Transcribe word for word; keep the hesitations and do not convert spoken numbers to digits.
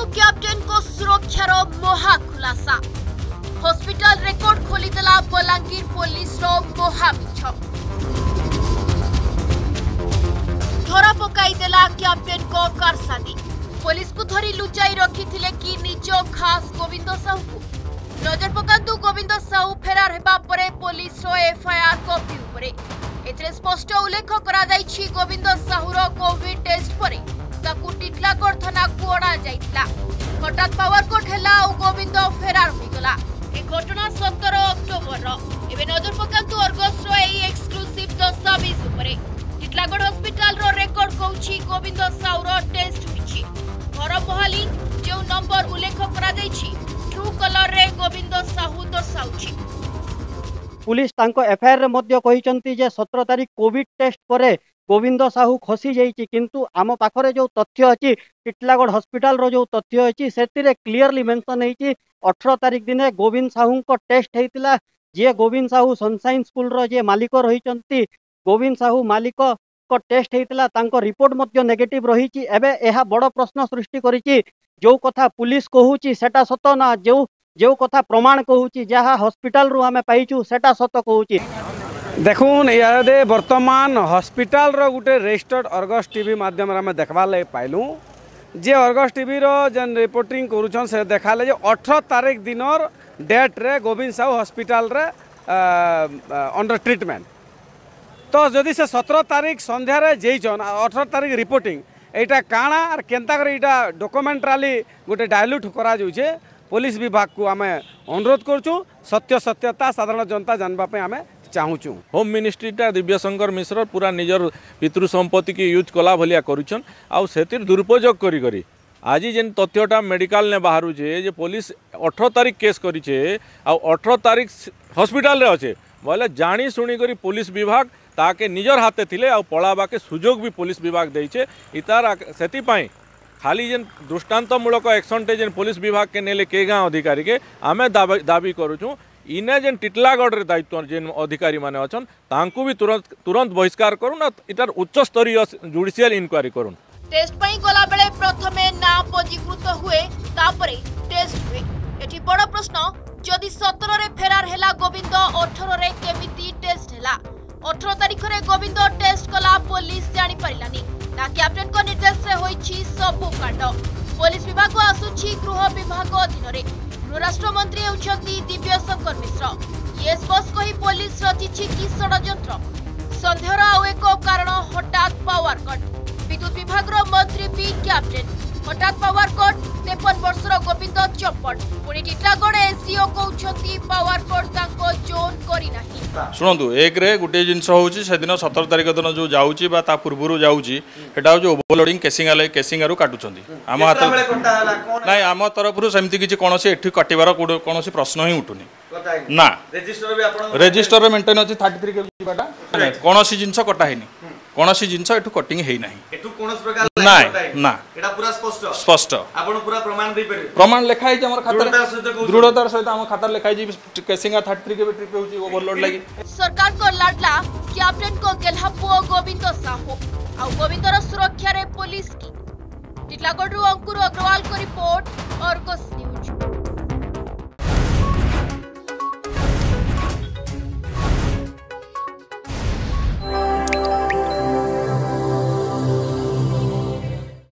Captain को सुरक्षार महा खुलासा हॉस्पिटल रेकॉर्ड खोलीदेला बलांगीर पुलिस रो महा मिछ धरा पकाईदेला कैप्टेन को कारसादी पुलिस को धरी लुचाई रखिथिले कि निज खास गोविंद साहू को नजर पकांतु गोविंद साहू फेरार हेबा परे पुलिस रो एफआईआर कॉपी उपरे एथरे स्पष्ट उल्लेख करा जायछि गोविंद साहूर कोविड टेस्ट परे ताकू टिटलागढ़ थाना को अणा जाइतला हठात पावरकोट हैला और गोविंद फेरार होई गला ए घटना सत्रह अक्टोबर रो एबे नजर पकांतु अर्गस रो एई एक्सक्लूसिव दस्तावेज उपरे टिटलागढ़ हॉस्पिटल रो रेकॉर्ड कहउछि गोविंद साहूर टेस्ट होइछि घर महालिंग जो नंबर उल्लेख करा जायछि ट्रू कलर रे गोविंद साहू दर्शाउछि पुलिस तांको एफआईआर रे मध्य कहिसंती जे सत्रह तारिख कोविड टेस्ट परे गोविंद साहू खसी जाइछि किंतु आम पाखरे जो तथ्य अछि टिटलागढ़ हॉस्पिटल रो जो तथ्य अछि सेतिरे क्लियरली मेंशन हेछि अठारह तारिख दिने गोविंद साहू को टेस्ट हेतिला जे गोविंद साहू सनशाइन स्कूल रो जे मालिक रहिसंती गोविंद साहू मालिक को टेस्ट हेतिला तांको रिपोर्ट मध्य नेगेटिव रहिछि एबे एहा बड़ प्रश्न सृष्टि करिछि जो कथा पुलिस कहूछि सेटा सत ना जो जो कथा प्रमाण कहूछि जहा हॉस्पिटल रु हमें पाइछु सेटा सत कहूछि देखून यादे वर्तमान हॉस्पिटल रो गुटे रजिस्टर्ड अर्गस टीवी माध्यम रे हमें देखबा ले पाइलु जे अर्गस टीवी रो जन रिपोर्टिंग करूछन से देखाले जे अठारह तारिख दिनर डेट रे गोविंद साहू हॉस्पिटल रे अंडर ट्रीटमेंट तो जदि से सत्रह तारिख संध्या रे जेइछन अठारह तारिख रिपोर्टिंग एटा काना और केंता कर एटा डॉक्यूमेंट्राली गोटे डायल्यूट करा जाउछे पुलिस विभाग को आम अनुरोध करूँ सत्य सत्यता साधारण जनता जानवा आम चाहूँ होम मिनिस्ट्रीटा दिव्य शंकर मिश्र पूरा निजर पितृ संपत्ति की यूज कला भलिया करुछन आउ सेतिर दुरुपयोग करी करी आज जेन तथ्यटा मेडिकल ने बाहर जे पुलिस अठारह तारिख केस करिछे आउ अठारह तारिख हॉस्पिटल रे अच्छे बोले जानी शुणी करी पुलिस विभाग ताके निजर हाथे थिले आउ पलाबा के सुजोग भी पुलिस विभाग देइछे इतार सेति पई खाली जेन दृष्टांतमूलक एक्शन टे जेन पुलिस विभाग के नेले के गाँव अधिकारी के आमे दाबी दाबी करूँ इने जेन टिटलागढ़ रे दायित्व जेन अधिकारी माने अछन तांकु भी तुरंत तुरंत बहिष्कार करूँ ना इटार उच्च स्तरीय जुडिशियल इनक्वारी करूँ टेस्ट पई गला बेले प्रथमे ना पंजीकृत हुए तापरे टेस्ट हुए एठी बड़ प्रश्न जदि सत्रह रे फेरार हैला गोविंद अठारह रे केमिति टेस्ट हैला अठारह तारिख रे गोविंद टेस्ट कला पुलिस जानि परिलानी ना कैप्टेन को निर्देश रे होइछि सबु कांड पुलिस विभाग को आसुछि गृह विभाग अधीन रे गृह राष्ट्र मंत्री होउछंती दिव्य शंकर मिश्र ये स्पष्ट कही पुलिस रचिछि कि षडयंत्र संदेहर आउ एक कारण हठात पावर कट विद्युत विभाग रो मंत्री भी कैप्टेन हठात पावर कट तेपन वर्षर गोविंद चपट पुणी टिटलागढ़ एसडीओ कहउछंती पावर कट तांको जोन करी नाही शुणु एक रे गोटे जिनस होउची से दिन सत्रह तारिख दिन जो जाउची बा ता पूर्वरु जाउची हेटा जो ओवरलोडिंग केसिंग आले केसिंग आरु काटुचंती आम हाथ नाही आम तरफरु सेमती किछि कोनोसी एठी कटिबार कोनोसी प्रश्न ही उठुनी ना रजिस्टर भी आपण रजिस्टर रे मेंटेन अछि तैंतीस के बाटा कोनोसी जिनस कटा हेनी कोनोसी जिनस एठु कटिंग हेई नाही एठु कोनोस प्रकार ना ना एटा पूरा स्पष्ट स्पष्ट आपण पूरा प्रमाण दे परिबे प्रमाण लिखाई जे हमर खाता दृढ़तार सहित हम खाता लिखाई जे केसिंग तैंतीस के ट्रिप होची ओवरलोड लागि सरकार को लाडला कैप्टेन को गेलहापो गोविंद साहू आ गोविंदर सुरक्षा रे पुलिस की टिटलागढ़ अंकुर अग्रवाल को रिपोर्ट अर्गस न्यूज।